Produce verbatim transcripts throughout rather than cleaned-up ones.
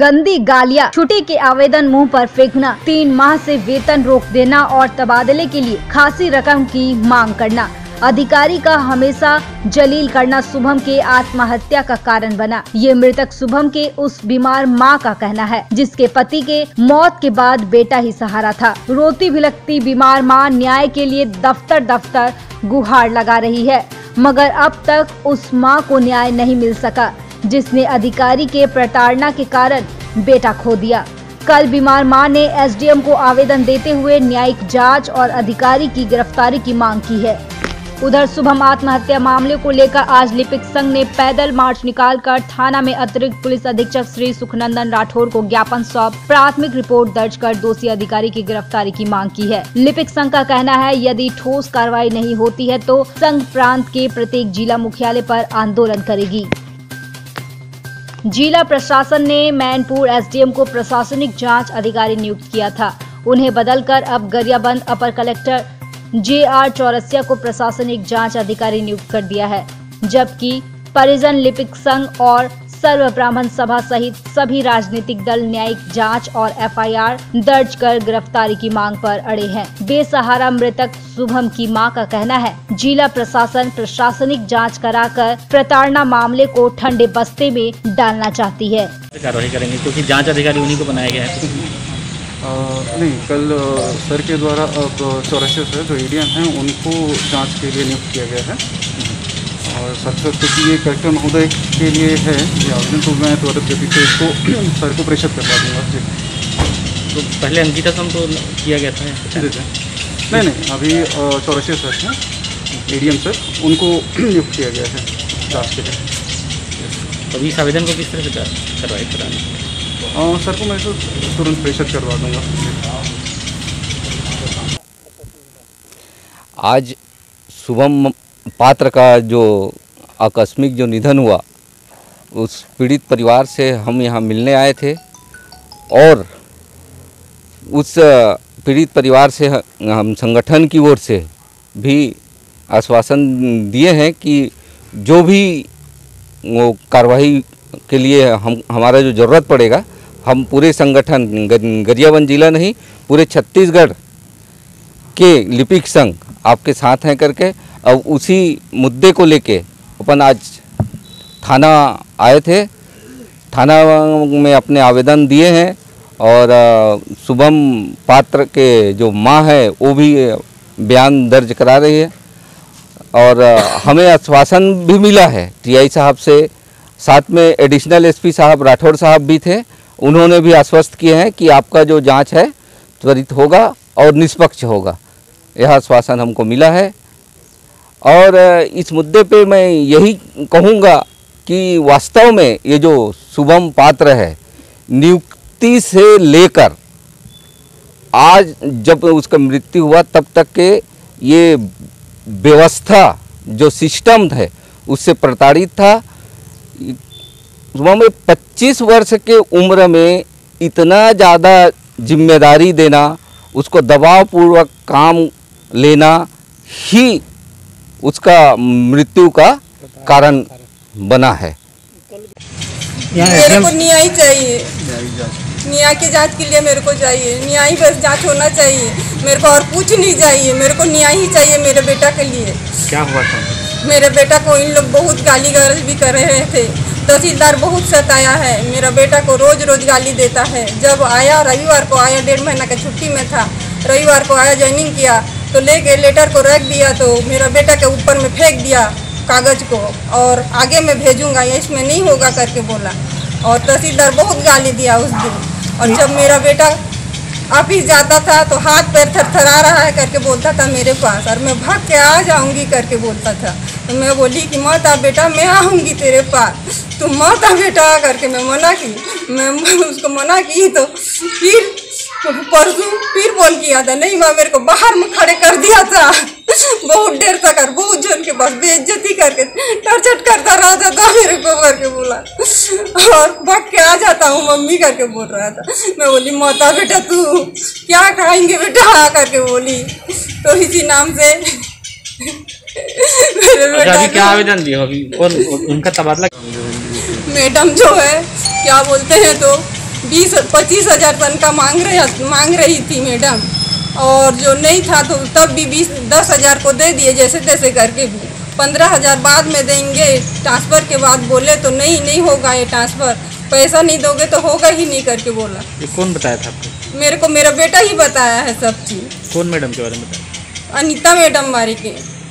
गंदी गालियां, छुट्टी के आवेदन मुंह पर फेंकना, तीन माह से वेतन रोक देना और तबादले के लिए खासी रकम की मांग करना, अधिकारी का हमेशा जलील करना शुभम के आत्महत्या का कारण बना। ये मृतक शुभम के उस बीमार मां का कहना है जिसके पति के मौत के बाद बेटा ही सहारा था। रोती भिलकती बीमार मां न्याय के लिए दफ्तर दफ्तर गुहार लगा रही है, मगर अब तक उस मां को न्याय नहीं मिल सका जिसने अधिकारी के प्रताड़ना के कारण बेटा खो दिया। कल बीमार मां ने एसडीएम को आवेदन देते हुए न्यायिक जांच और अधिकारी की गिरफ्तारी की मांग की है। उधर शुभम आत्महत्या मामले को लेकर आज लिपिक संघ ने पैदल मार्च निकालकर थाना में अतिरिक्त पुलिस अधीक्षक श्री सुखनंदन राठौर को ज्ञापन सौंप प्राथमिक रिपोर्ट दर्ज कर दोषी अधिकारी की गिरफ्तारी की मांग की है। लिपिक संघ का कहना है यदि ठोस कार्रवाई नहीं होती है तो संघ प्रांत के प्रत्येक जिला मुख्यालय पर आंदोलन करेगी। जिला प्रशासन ने मैनपुर एसडीएम को प्रशासनिक जाँच अधिकारी नियुक्त किया था, उन्हें बदलकर अब Gariaband upper collector J R Chaurasia को प्रशासनिक जांच अधिकारी नियुक्त कर दिया है, जबकि परिजन लिपिक संघ और सर्व ब्राह्मण सभा सहित सभी राजनीतिक दल न्यायिक जांच और एफआईआर दर्ज कर गिरफ्तारी की मांग पर अड़े हैं। बेसहारा मृतक शुभम की मां का कहना है जिला प्रशासन प्रशासनिक जांच कराकर प्रताड़ना मामले को ठंडे बस्ते में डालना चाहती है। कार्रवाई करेंगे क्योंकि जांच अधिकारी उन्हीं को बनाया गया है। आ, नहीं, कल सर के द्वारा अब चौरासी सर जो एडीएम हैं उनको जांच के लिए नियुक्त किया गया है और सर क्योंकि ये कलेक्टर महोदय के लिए है ये आवेदन, तो मैं त्वरित गति से इसको सर को प्रेषित करवा दूँगा। जी, तो पहले अंकिता सम तो किया गया था। जी जी नहीं नहीं अभी चौरासी सर हैं एडीएम सर, उनको नियुक्त किया गया है जाँच के लिए। तो इस आवेदन को किस तरह से कार्रवाई करानी? आ, सर को मैं तो तुरंत प्रेषित करवा दूंगा। आज शुभम पात्र का जो आकस्मिक जो निधन हुआ, उस पीड़ित परिवार से हम यहाँ मिलने आए थे और उस पीड़ित परिवार से हम संगठन की ओर से भी आश्वासन दिए हैं कि जो भी वो कार्रवाई के लिए हम हमारा जो ज़रूरत पड़ेगा हम पूरे संगठन गरियाबंद जिला नहीं पूरे छत्तीसगढ़ के लिपिक संघ आपके साथ हैं करके अब उसी मुद्दे को लेके अपन आज थाना आए थे। थाना में अपने आवेदन दिए हैं और शुभम पात्र के जो मां है वो भी बयान दर्ज करा रही है और हमें आश्वासन भी मिला है टीआई साहब से, साथ में एडिशनल एसपी साहब राठौर साहब भी थे, उन्होंने भी आश्वस्त किए हैं कि आपका जो जांच है त्वरित होगा और निष्पक्ष होगा, यह आश्वासन हमको मिला है। और इस मुद्दे पे मैं यही कहूँगा कि वास्तव में ये जो शुभम पात्र है नियुक्ति से लेकर आज जब उसका मृत्यु हुआ तब तक के ये व्यवस्था जो सिस्टम है उससे प्रताड़ित था। में पच्चीस वर्ष के उम्र में इतना ज़्यादा जिम्मेदारी देना, उसको दबावपूर्वक काम लेना ही उसका मृत्यु का कारण बना है। मेरे को न्याय चाहिए, न्याय की जांच के लिए मेरे को चाहिए, न्याय बस जांच होना चाहिए, मेरे को और कुछ नहीं चाहिए, मेरे को न्याय ही चाहिए मेरे बेटा के लिए। क्या हुआ था? मेरे बेटा को इन लोग बहुत गाली गलौज भी कर रहे थे, तहसीलदार बहुत सताया है, मेरा बेटा को रोज रोज गाली देता है। जब आया रविवार को आया, डेढ़ महीना का छुट्टी में था, रविवार को आया ज्वाइनिंग किया तो लेके लेटर को रख दिया तो मेरा बेटा के ऊपर में फेंक दिया कागज़ को और आगे में भेजूंगा या इसमें नहीं होगा करके बोला और तहसीलदार बहुत गाली दिया उस दिन। और जब मेरा बेटा ऑफिस जाता था तो हाथ पैर थरथरा रहा है करके बोलता था मेरे पास और मैं भाग के आ जाऊंगी करके बोलता था। तो मैं बोली कि मत आ बेटा, मैं आऊँगी तेरे पास, तुम मत आ बेटा करके मैं मना की। मैं उसको मना की तो फिर परसों फिर फोन किया था, नहीं माँ मेरे को बाहर में खड़े कर दिया था बहुत देर तक और बहुत जन के पास बेइज्जती करके टर्चट करता रहता था मेरे को करके बोला और भाग के आ जाता हूँ मम्मी करके बोल रहा था। मैं बोली माता बेटा तू क्या खाएंगे बेटा करके बोली, तो इसी नाम से मेरे बेटा अभी क्या आवेदन दिया अभी और उनका तबादला मैडम जो है क्या बोलते हैं तो बीस पच्चीस हजार तनख्वाह मांग रही मांग रही थी मैडम, और जो नहीं था तो तब भी बीस दस हजार को दे दिए जैसे तैसे करके भी। पंद्रह हजार बाद में देंगे ट्रांसफ़र के बाद बोले तो नहीं नहीं होगा ये ट्रांसफ़र, पैसा नहीं दोगे तो होगा ही नहीं करके बोला। ये कौन बताया था आपको? मेरे को मेरा बेटा ही बताया है सब चीज़। कौन मैडम के बारे में बताया? अनीता मैडम बारे के,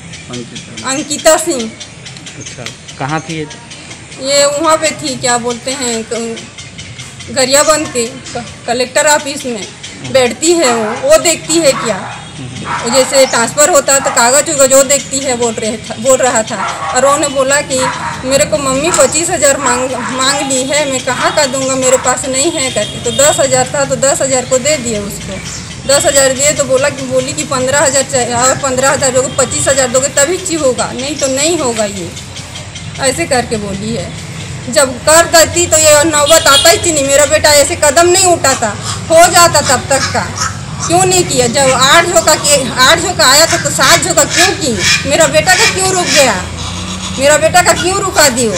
अंकिता सिंह। अच्छा, कहाँ थी ये? ये वहाँ पे थी, क्या बोलते हैं, गरियाबंद के कलेक्टर ऑफिस में बैठती है वो वो देखती है क्या, जैसे ट्रांसफ़र होता है तो कागज उगज वो देखती है, बोल रहे था बोल रहा था। और उन्होंने बोला कि मेरे को मम्मी पच्चीस हज़ार मांग मांग ली है, मैं कहाँ का दूंगा, मेरे पास नहीं है करके। तो दस हज़ार था तो दस हज़ार को दे दिए उसको, दस हज़ार दिए तो बोला कि बोली कि पंद्रह हज़ार चाहिए, और पंद्रह हज़ार दोगे, पच्चीस हज़ार दोगे तभी चीज होगा, नहीं तो नहीं होगा ये, ऐसे करके बोली है। जब कर देती तो ये नौबत आता ही नहीं, मेरा बेटा ऐसे कदम नहीं उठाता, हो जाता तब तक का। क्यों नहीं किया? जब आठ झोंका कि आठ झोंका आया था तो सात झोंका क्यों की? मेरा बेटा का क्यों रुक गया? मेरा बेटा का क्यों रुका दियो?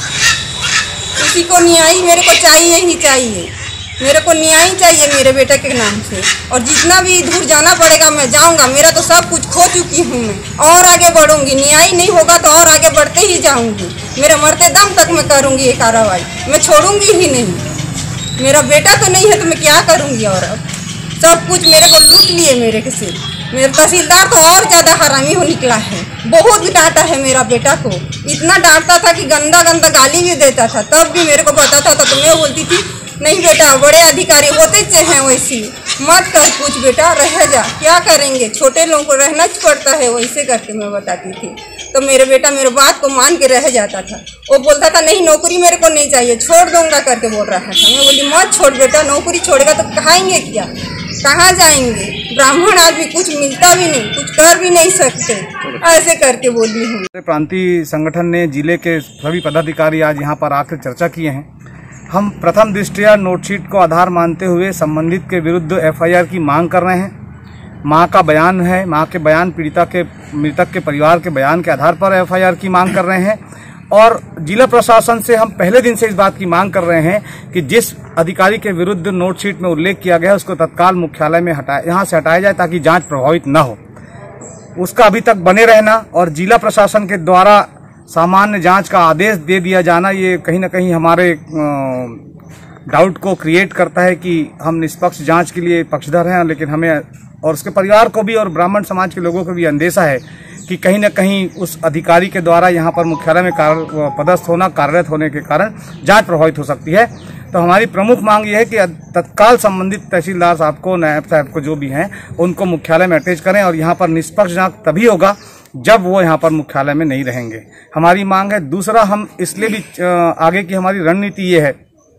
किसी को न्याय मेरे को चाहिए ही चाहिए, मेरे को न्याय चाहिए मेरे बेटे के नाम से। और जितना भी दूर जाना पड़ेगा मैं जाऊंगा, मेरा तो सब कुछ खो चुकी हूँ मैं, और आगे बढ़ूंगी। न्याय नहीं होगा तो और आगे बढ़ते ही जाऊंगी, मेरे मरते दम तक मैं करूंगी ये कार्रवाई, मैं छोड़ूंगी ही नहीं। मेरा बेटा तो नहीं है तो मैं क्या करूंगी? और अब सब कुछ मेरे को लूट लिए मेरे से। मेरा तहसीलदार तो और ज़्यादा हरामी हो निकला है, बहुत डांटा है मेरा बेटा को, इतना डांटता था कि गंदा गंदा गाली भी देता था, तब भी मेरे को बताता था तो मैं बोलती थी नहीं बेटा, बड़े अधिकारी होते हैं वैसी, मत कर कुछ बेटा, रह जा, क्या करेंगे, छोटे लोगों को रहना पड़ता है, वैसे करके मैं बताती थी। तो मेरे बेटा मेरे बात को मान के रह जाता था। वो बोलता था नहीं नौकरी मेरे को नहीं चाहिए, छोड़ दूंगा करके बोल रहा था। मैं बोली मत छोड़ बेटा, नौकरी छोड़ेगा तो खाएंगे क्या, कहाँ जाएंगे? ब्राह्मण आदमी कुछ मिलता भी नहीं, कुछ कर भी नहीं सकते, ऐसे करके बोली हूँ। प्रांतीय संगठन ने जिले के सभी पदाधिकारी आज यहाँ पर आकर चर्चा किए हैं। हम प्रथम दृष्टया नोटशीट को आधार मानते हुए संबंधित के विरुद्ध एफ आई आर की मांग कर रहे हैं। मां का बयान है, मां के बयान पीड़िता के मृतक के परिवार के बयान के आधार पर एफ आई आर की मांग कर रहे हैं। और जिला प्रशासन से हम पहले दिन से इस बात की मांग कर रहे हैं कि जिस अधिकारी के विरुद्ध नोटशीट में उल्लेख किया गया है उसको तत्काल मुख्यालय में हटाया, यहाँ से हटाया जाए ताकि जाँच प्रभावित न हो। उसका अभी तक बने रहना और जिला प्रशासन के द्वारा सामान्य जांच का आदेश दे दिया जाना, ये कहीं ना कहीं हमारे डाउट को क्रिएट करता है कि हम निष्पक्ष जांच के लिए पक्षधर हैं, लेकिन हमें और उसके परिवार को भी और ब्राह्मण समाज के लोगों को भी अंदेशा है कि कहीं ना कहीं उस अधिकारी के द्वारा यहाँ पर मुख्यालय में पदस्थ होना, कार्यरत होने के कारण जांच प्रभावित हो सकती है। तो हमारी प्रमुख मांग यह है कि तत्काल संबंधित तहसीलदार साहब को, नायब साहब को, जो भी हैं, उनको मुख्यालय में अटैच करें और यहाँ पर निष्पक्ष जांच तभी होगा जब वो यहाँ पर मुख्यालय में नहीं रहेंगे, हमारी मांग है। दूसरा, हम इसलिए भी आगे की हमारी रणनीति ये है,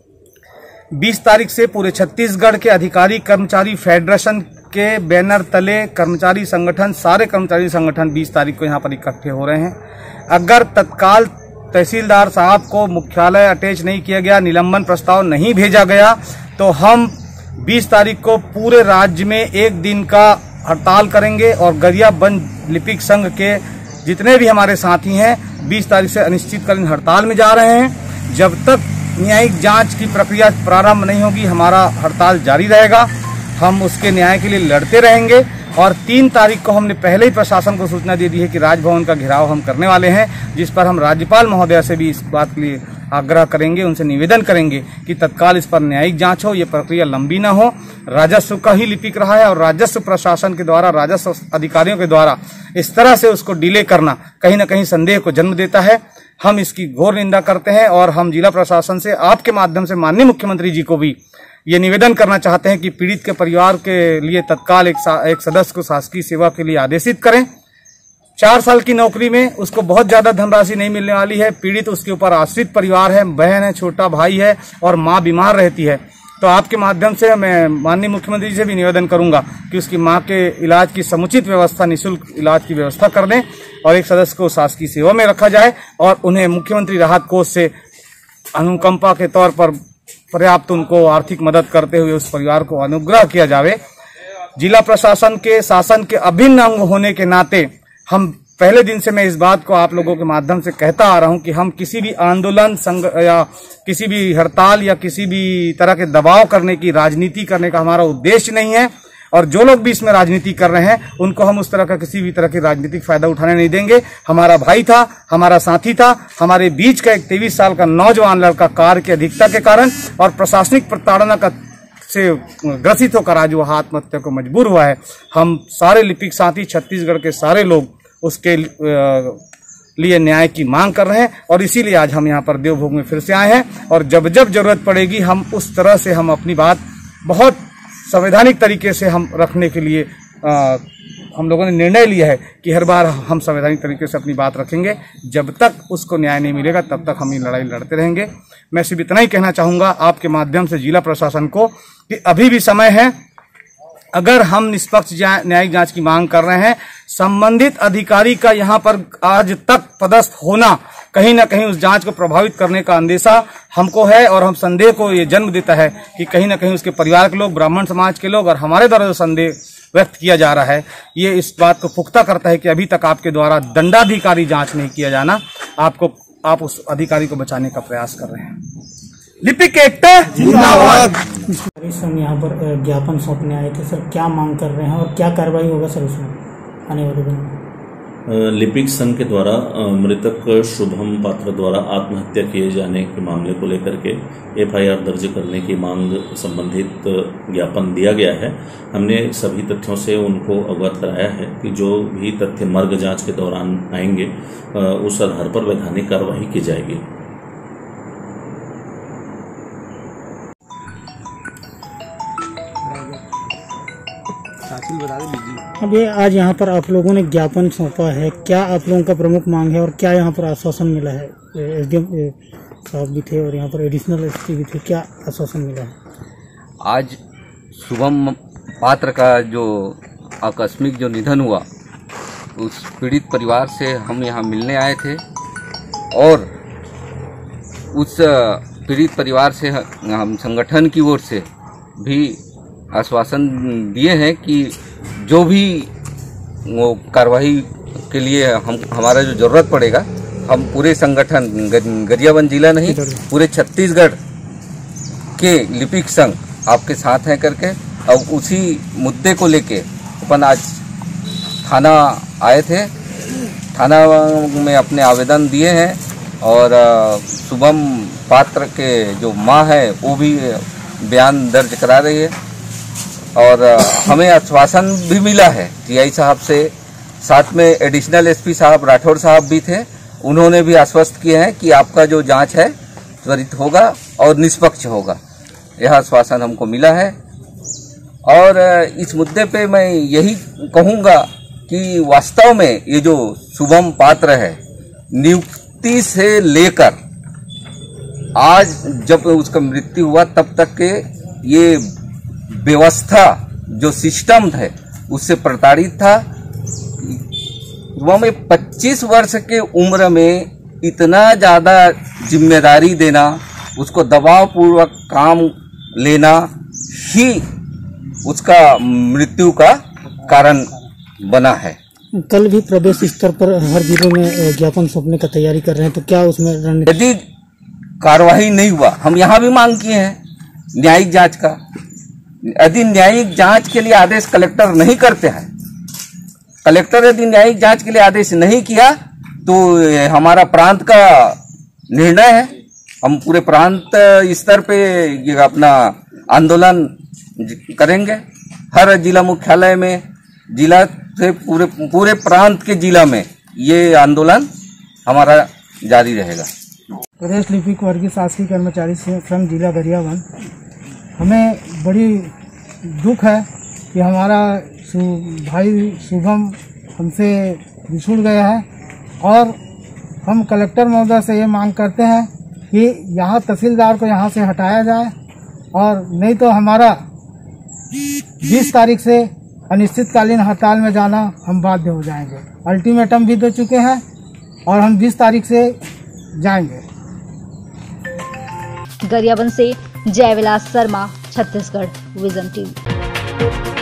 बीस तारीख से पूरे छत्तीसगढ़ के अधिकारी कर्मचारी फेडरेशन के बैनर तले कर्मचारी संगठन, सारे कर्मचारी संगठन बीस तारीख को यहाँ पर इकट्ठे हो रहे हैं। अगर तत्काल तहसीलदार साहब को मुख्यालय अटैच नहीं किया गया, निलंबन प्रस्ताव नहीं भेजा गया, तो हम बीस तारीख को पूरे राज्य में एक दिन का हड़ताल करेंगे और गरियाबंद लिपिक संघ के जितने भी हमारे साथी हैं बीस तारीख से अनिश्चितकालीन हड़ताल में जा रहे हैं। जब तक न्यायिक जांच की प्रक्रिया प्रारंभ नहीं होगी हमारा हड़ताल जारी रहेगा, हम उसके न्याय के लिए लड़ते रहेंगे। और तीन तारीख को हमने पहले ही प्रशासन को सूचना दे दी है कि राजभवन का घेराव हम करने वाले हैं, जिस पर हम राज्यपाल महोदय से भी इस बात के लिए आग्रह करेंगे, उनसे निवेदन करेंगे कि तत्काल इस पर न्यायिक जांच हो, ये प्रक्रिया लंबी ना हो। राजस्व का ही लिपिक रहा है और राजस्व प्रशासन के द्वारा, राजस्व अधिकारियों के द्वारा इस तरह से उसको डिले करना कहीं ना कहीं संदेह को जन्म देता है। हम इसकी घोर निंदा करते हैं और हम जिला प्रशासन से आपके माध्यम से माननीय मुख्यमंत्री जी को भी ये निवेदन करना चाहते हैं कि पीड़ित के परिवार के लिए तत्काल एक, एक सदस्य को शासकीय सेवा के लिए आदेशित करें। चार साल की नौकरी में उसको बहुत ज्यादा धनराशि नहीं मिलने वाली है। पीड़ित उसके ऊपर आश्रित परिवार है, बहन है, छोटा भाई है और माँ बीमार रहती है। तो आपके माध्यम से मैं माननीय मुख्यमंत्री जी से भी निवेदन करूंगा कि उसकी माँ के इलाज की समुचित व्यवस्था, निःशुल्क इलाज की व्यवस्था कर दें और एक सदस्य को शासकीय सेवा में रखा जाए और उन्हें मुख्यमंत्री राहत कोष से अनुकंपा के तौर पर पर्याप्त उनको आर्थिक मदद करते हुए उस परिवार को अनुग्रह किया जावे। जिला प्रशासन के शासन के अभिन्न अंग होने के नाते हम पहले दिन से मैं इस बात को आप लोगों के माध्यम से कहता आ रहा हूं कि हम किसी भी आंदोलन संग या किसी भी हड़ताल या किसी भी तरह के दबाव करने की राजनीति करने का हमारा उद्देश्य नहीं है, और जो लोग भी इसमें राजनीति कर रहे हैं उनको हम उस तरह का किसी भी तरह की राजनीतिक फायदा उठाने नहीं देंगे। हमारा भाई था, हमारा साथी था, हमारे बीच का एक तेईस साल का नौजवान लड़का कार की अधिकता के कारण और प्रशासनिक प्रताड़ना का से ग्रसित होकर आज वो आत्महत्या को मजबूर हुआ है। हम सारे लिपिक साथी छत्तीसगढ़ के सारे लोग उसके लिए न्याय की मांग कर रहे हैं, और इसीलिए आज हम यहाँ पर देवभोग में फिर से आए हैं। और जब जब जरूरत पड़ेगी हम उस तरह से हम अपनी बात बहुत संवैधानिक तरीके से हम रखने के लिए आ, हम लोगों ने निर्णय लिया है कि हर बार हम संवैधानिक तरीके से अपनी बात रखेंगे। जब तक उसको न्याय नहीं मिलेगा तब तक हम ये लड़ाई लड़ते रहेंगे। मैं सिर्फ इतना ही कहना चाहूँगा आपके माध्यम से जिला प्रशासन को कि अभी भी समय है। अगर हम निष्पक्ष न्यायिक जांच की मांग कर रहे हैं, संबंधित अधिकारी का यहाँ पर आज तक पदस्थ होना कहीं ना कहीं उस जांच को प्रभावित करने का अंदेशा हमको है, और हम संदेह को ये जन्म देता है कि कहीं ना कहीं उसके परिवार के लोग, ब्राह्मण समाज के लोग और हमारे द्वारा जो संदेह व्यक्त किया जा रहा है ये इस बात को पुख्ता करता है कि अभी तक आपके द्वारा दंडाधिकारी जांच नहीं किया जाना, आपको आप उस अधिकारी को बचाने का प्रयास कर रहे हैं। लिपिक एकता जिंदाबाद। हम यहाँ पर ज्ञापन सौंपने आए थे सर, क्या मांग कर रहे हैं और क्या कार्रवाई होगा सर उसमें आने वाले दिनों में? लिपिक संघ के द्वारा मृतक शुभम पात्र द्वारा आत्महत्या किए जाने के मामले को लेकर के एफआईआर दर्ज करने की मांग संबंधित ज्ञापन दिया गया है। हमने सभी तथ्यों से उनको अवगत कराया है कि जो भी तथ्य मर्ग जांच के दौरान आएंगे उस आधार पर वैधानिक कार्रवाई की जाएगी। अभी आज यहाँ पर आप लोगों ने ज्ञापन सौंपा है, क्या आप लोगों का प्रमुख मांग है और क्या यहाँ पर आश्वासन मिला है? एसडीएम साहब भी थे और यहाँ पर एडिशनल एसपी भी थे, क्या आश्वासन मिला है? आज शुभम पात्र का जो आकस्मिक जो निधन हुआ उस पीड़ित परिवार से हम यहाँ मिलने आए थे, और उस पीड़ित परिवार से हम संगठन की ओर से भी आश्वासन दिए हैं कि जो भी वो कार्रवाई के लिए हम हमारा जो जरूरत पड़ेगा हम पूरे संगठन गरियाबंद जिला नहीं पूरे छत्तीसगढ़ के लिपिक संघ आपके साथ हैं करके, और उसी मुद्दे को लेके अपन आज थाना आए थे। थाना में अपने आवेदन दिए हैं, और शुभम पात्र के जो माँ है वो भी बयान दर्ज करा रही है, और हमें आश्वासन भी मिला है टीआई साहब से। साथ में एडिशनल एसपी साहब राठौर साहब भी थे, उन्होंने भी आश्वस्त किए हैं कि आपका जो जांच है त्वरित होगा और निष्पक्ष होगा, यह आश्वासन हमको मिला है। और इस मुद्दे पे मैं यही कहूँगा कि वास्तव में ये जो शुभम पात्र है, नियुक्ति से लेकर आज जब उसका मृत्यु हुआ तब तक के ये व्यवस्था जो सिस्टम है उससे प्रताड़ित था। वो में पच्चीस वर्ष के उम्र में इतना ज़्यादा जिम्मेदारी देना, उसको दबाव पूर्वक काम लेना ही उसका मृत्यु का कारण बना है। कल भी प्रदेश स्तर पर हर जिलों में ज्ञापन सौंपने का तैयारी कर रहे हैं, तो क्या उसमें यदि कार्रवाई नहीं हुआ, हम यहाँ भी मांग किए हैं न्यायिक जांच का। यदि न्यायिक जांच के लिए आदेश कलेक्टर नहीं करते हैं, कलेक्टर यदि न्यायिक जांच के लिए आदेश नहीं किया तो हमारा प्रांत का निर्णय है, हम पूरे प्रांत स्तर पे ये अपना आंदोलन करेंगे। हर जिला मुख्यालय में, जिला से पूरे पूरे प्रांत के जिला में ये आंदोलन हमारा जारी रहेगा। प्रदेश लिपिक वर्गीय शासकीय कर्मचारी संघ जिला गरियाबंद, हमें बड़ी दुख है कि हमारा भाई शुभम हमसे बिछुड़ गया है, और हम कलेक्टर महोदय से ये मांग करते हैं कि यहाँ तहसीलदार को यहाँ से हटाया जाए, और नहीं तो हमारा बीस तारीख से अनिश्चितकालीन हड़ताल में जाना हम बाध्य हो जाएंगे। अल्टीमेटम भी दे चुके हैं और हम बीस तारीख से जाएंगे। गरियाबंद से जयविलास शर्मा, छत्तीसगढ़ विजन टीवी।